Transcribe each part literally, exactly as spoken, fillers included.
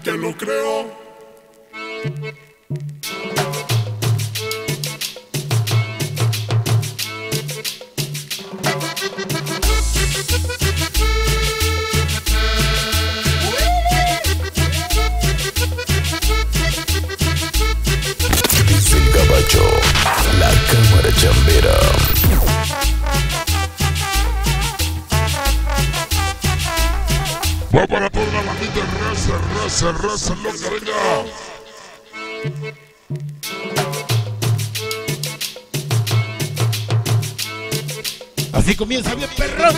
te lo creo. Es el Gabacho, la cámara chambera. Va para toda la bandita, raza, raza, raza, loca, venga. Así comienza bien, perro.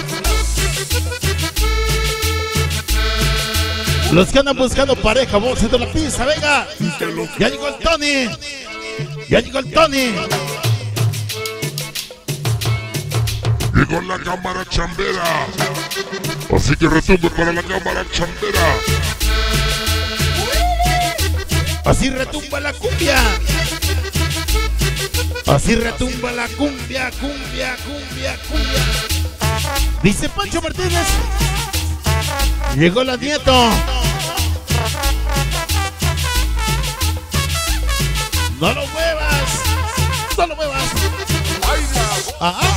Los que andan buscando pareja, voces de la pista, venga. Ya llegó el Tony. Ya llegó el Tony. Llegó la cámara chambera. Así que retumbe para la cámara chambera. Así retumba la cumbia. Así retumba la cumbia, cumbia, cumbia, cumbia. Dice Pancho Martínez. Llegó la Nieto. No lo muevas. No lo muevas. Ajá.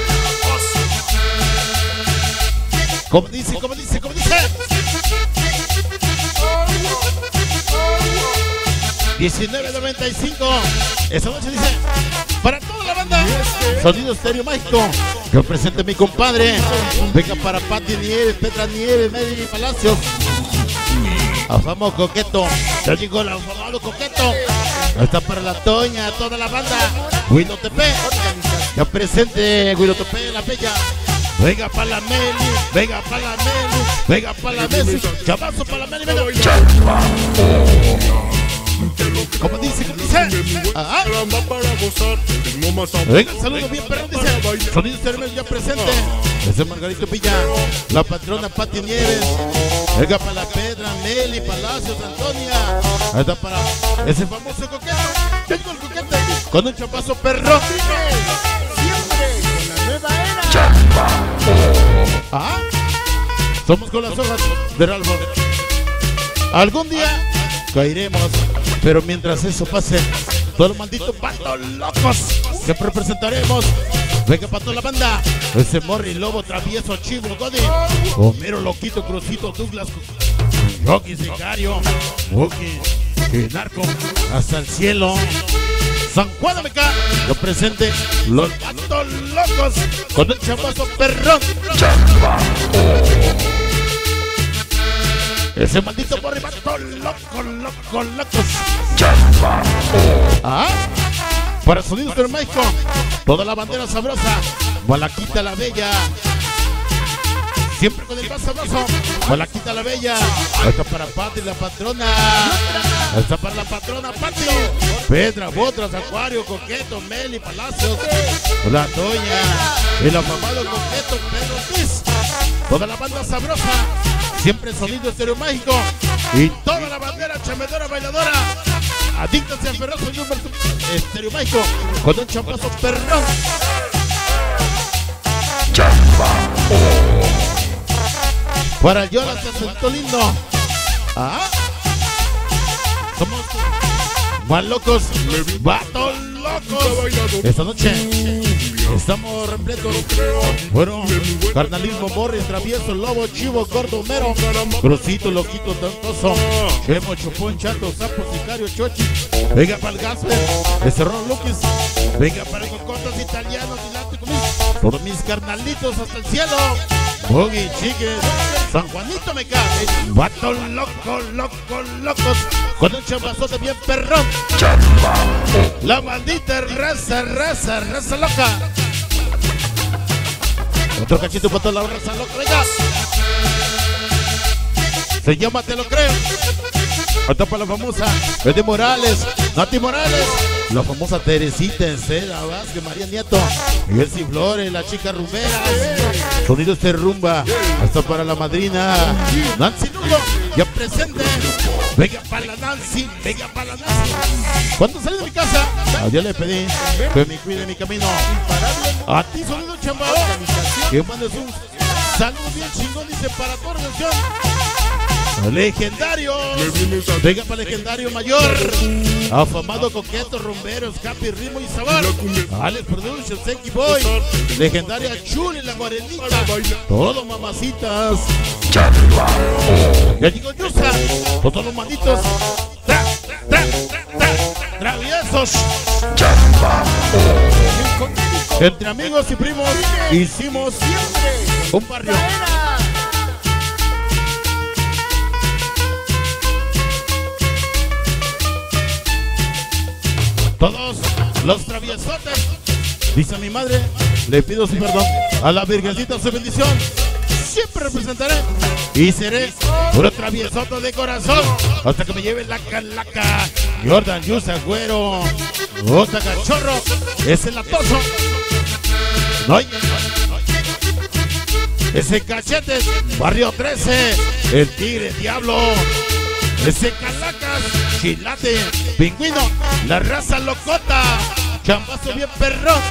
Como dice, como dice, como dice. diecinueve noventa y cinco. Esa noche dice, para toda la banda, Sonido Estéreo Mágico. Que presente mi compadre. Venga para Pati Nieves, Petra Nieves, Mary Palacios. Afamo Coqueto. Ya llegó el afamado Coqueto. Está para la Toña, toda la banda. Huilo T P. Ya presente Huilo T P, la bella. Venga para la Meli, venga para la Meli, venga para la Messi. Chavazo para la Meli, venga. Como dice, como dice. Ajá. Venga, saludo bien, perro, dice. Sonido Estéreo ya presente. Ese es Margarito Villa, la patrona Pati Nieves. Venga para la Pedra, Meli, Palacios, Antonia. Ahí está para ese famoso coquete. Ya llegó el coquete con un chapazo, perro. Siempre con la nueva era. Ajá. Somos con las hojas del árbol. Algún día caeremos, pero mientras eso pase, todos los malditos patos locos que representaremos. Venga para toda la banda. Ese Morri, Lobo, Travieso, Chivo, Godi, Homero, Loquito, Crucito, Douglas, Rocky, Sicario, Wookie, y Narco, hasta el cielo. San Juan de Meca, lo presente los patos locos con el chamazo perrón. Ese maldito Morri, pato loco, loco, locos. Ah, para Sonido Estéreo Mágico, toda la bandera sabrosa, Malaquita la Bella. Siempre con el más sabroso, Malaquita la Bella. Está para Pati, la patrona. Está para la patrona Pati. Pedra, Botras, Acuario, Coqueto, Meli, Palacios, la Doña, el afamado Coqueto, Pedro Ortiz. Toda la banda sabrosa, siempre Sonido Estéreo Mágico. Y toda la bandera chamedora, bailadora. Adictos y aferrosos, Sonido Estéreo Mágico. Con un champazo perrón. Para el Jonathan Santo Lindo. Ah, somos más locos, vatos locos. Esta noche estamos repletos. Bueno, carnalismo, Morris, Travieso, Lobo, Chivo, Gordo, Mero, Crucito, Loquito, Tontoso, Chemo, Chupón, Chato, Sapo, Sicario, Chochi. Venga para el Gasper, ese Ron Lucas. Venga para el Cocotas Italianos, Dilante conmigo. Todos mis carnalitos hasta el cielo. Boogie, Chiques, San Juanito me cae. Vato loco, loco, locos. Con un chamazote bien perrón. La maldita raza, raza, raza loca. Otro cachito para toda la raza loca, venga. Se llama Te Lo Creo. Hasta para la famosa Betty Morales, Nati Morales, la famosa Teresita Enceda Vázquez, María Nieto, Elsie Flores, la chica rumbera, Sonido este rumba, hasta para la madrina Nancy Lugo, ya presente. Venga para la Nancy, venga para la Nancy. Cuando salí de mi casa, ayer le pedí que me cuide mi camino. A ti, Sonido Chambao, que mandes un saludo bien chingón, dice para toda la nación. Legendario Venga para el legendario mayor, afamado coqueto, rumberos, capi, ritmo y sabor. Alex Productions, X Boy, legendaria Chuli, la morenita, todos mamacitas. Ya llegó Yusa, todos los manditos, tra, tra, tra, tra, traviesos. Entre amigos y primos hicimos un barrio. Todos los traviesotes, dice mi madre, le pido su perdón. A la Virgencita su bendición, siempre representaré y seré puro traviesoto de corazón hasta que me lleve la calaca. Jordan, Yusa, Güero, Ota Cachorro, es el atoso. No hay, ese Cachetes, Barrio trece, el Tigre, Diablo, ese Calacas, Chilate, Pingüino, la raza locota, chambazo bien perrón.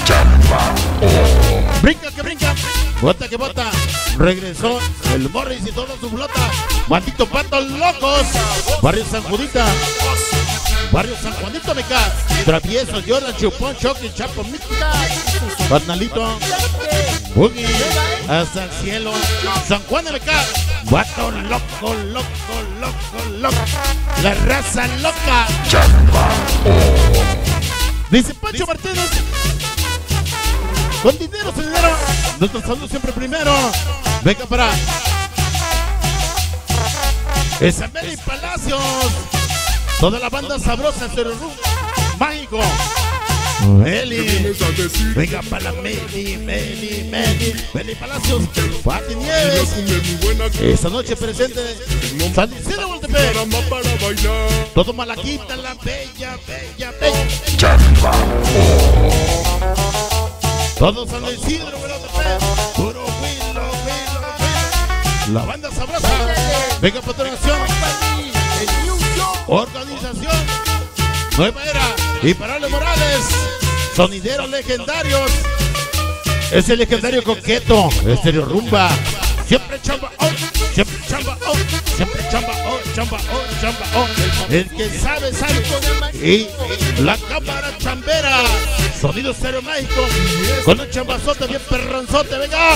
Brinca que brinca, bota que bota, regresó el Morris y toda su flota. Maldito patos locos, Barrio San Judita, Barrio San Juanito me cae, Travieso, Jordan, Chupón, Choque, Chapo, Mítica, Barnalito, Boogie, hasta el cielo, San Juan de Meca, vato loco, loco, loco, loco, la raza loca. Dice Pancho Martínez, con dinero, sin dinero, nuestro saludo siempre primero. Venga para esa Meli Palacios, toda la banda sabrosa, Cerro Mágico. Meli, venga para la Meli, Meli, Meli, Meli Palacios, Pati Nieves. Esta noche presente San Isidro Voltepe, todo Malaquita, la bella, bella, bella. Todo San Isidro Voltepe, puro Willow, Willow, Willow. La banda sabrosa, venga patrocinación, organización Nueva Era y Parale Morales, sonideros legendarios. Es el legendario coqueto, Estéreo Rumba. Siempre chamba, oh, siempre chamba, oh, siempre chamba, oh, chamba, oh, chamba, oh. El que sabe, sabe. Y la cámara chambera, sonido Estéreo Mágico, con un chambazote bien perronzote, venga.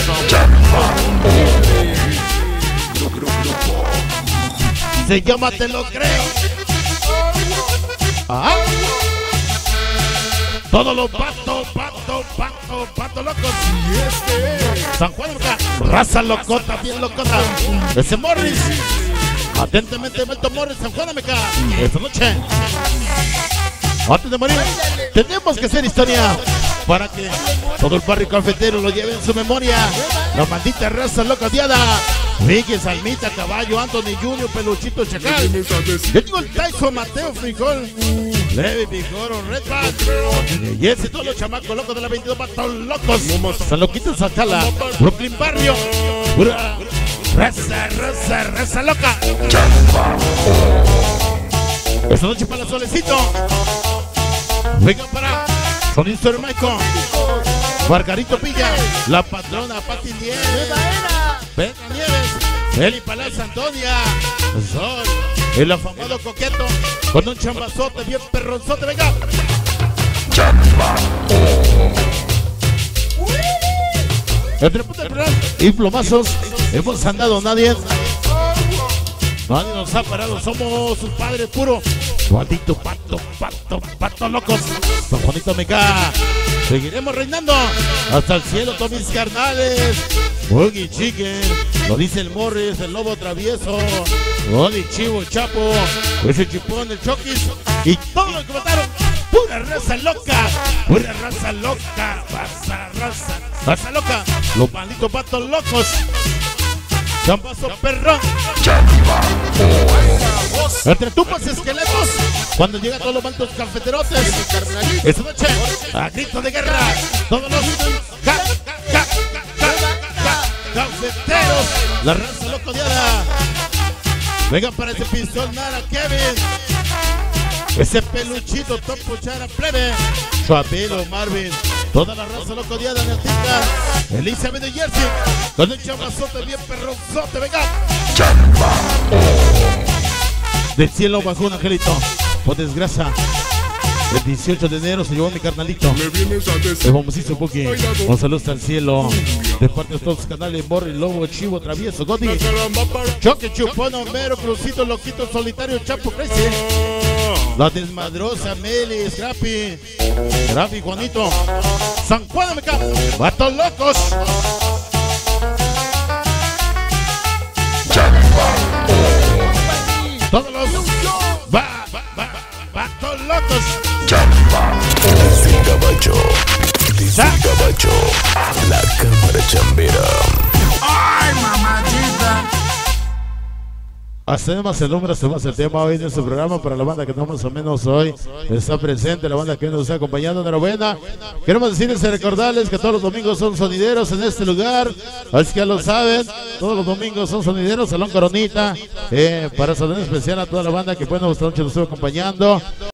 Se llama Te Lo Creo. Ah. Todos los patos, patos, patos, patos locos. San Juan, raza locota, bien locota. Ese Morris, atentamente Melto Morris, San Juan Ameca. Esta noche, antes de morir, tenemos que hacer historia para que todo el barrio cafetero lo lleve en su memoria. La maldita raza loca odiada. Vicky, Salmita, Caballo, Anthony Junior, Peluchito, Chacal. Yo tengo el Tyson, Mateo, Frijol, Levi, Pijoro, Red Bat. Y ese, todos los chamacos locos de la veintidós, patos locos. San Loquitos, Sachala, Brooklyn Barrio. Pura raza, raza, raza loca. Esta noche para el Solecito. Venga para Sonido Hermaico, Margarito Pilla, la patrona Pati Nieves, Venga Nieves, Eli Palacio Antonia, Sol, el afamado coqueto, con un chambazote bien perronzote, venga. Chamba. Entre punta del programa y plomazos, hemos andado nadie. Nadie nos ha parado, somos sus padres puros. Maldito pato, pato, pato locos. San Juanito Meca. Seguiremos reinando hasta el cielo, todos mis carnales. Boogie Chicken, lo dice el Morris, el lobo travieso. Odi Chivo, Chapo, ese Chipón, el Chokis. Y todos los que mataron, pura raza loca. Pura raza loca. Raza, raza, raza loca. Los malditos patos locos. Chambazo perrón. Entre tupas y esqueletos, cuando llegan todos los malditos cafeterotes. Esta noche, a grito de guerra, todos los ca, ca, ca, ca, ca, cafeteros, la raza loca odiada. Vengan para ese pistol Nara Kevin, ese peluchito Topo Chara Plebe, Chuapelo Marvin, toda la raza loca odiada en el Tica, Elizabeth de Jersey, con un chamazote bien perronzote, venga. Del cielo bajó un angelito. Por desgracia, el dieciocho de enero se llevó mi carnalito, el famosísimo Puki. Un saludo hasta el cielo. De parte de todos los canales: Borri, Lobo, Chivo, Travieso, Goti, Choque, Chupón, Homero, Crucito, Loquito, Solitario, Chapo, Crazy, La Desmadrosa, Meli, Scrappy, Scrappy, Juanito, San Juan de Meca, Vatos Locos. Todos los va, va, va, Vatos Locos. Desde el Gabacho, desde el Gabacho, la cámara chambera. ¡Ay, mamachita! Hacemos el número, hacemos el tema hoy en este programa para la banda que no más o menos hoy está presente, la banda que nos está acompañando. Enhorabuena. Queremos decirles y recordarles que todos los domingos son sonideros en este lugar. Así que ya lo saben, todos los domingos son sonideros, Salón Coronita. Eh, para saludar especial a toda la banda que buena esta noche nos estuvo acompañando.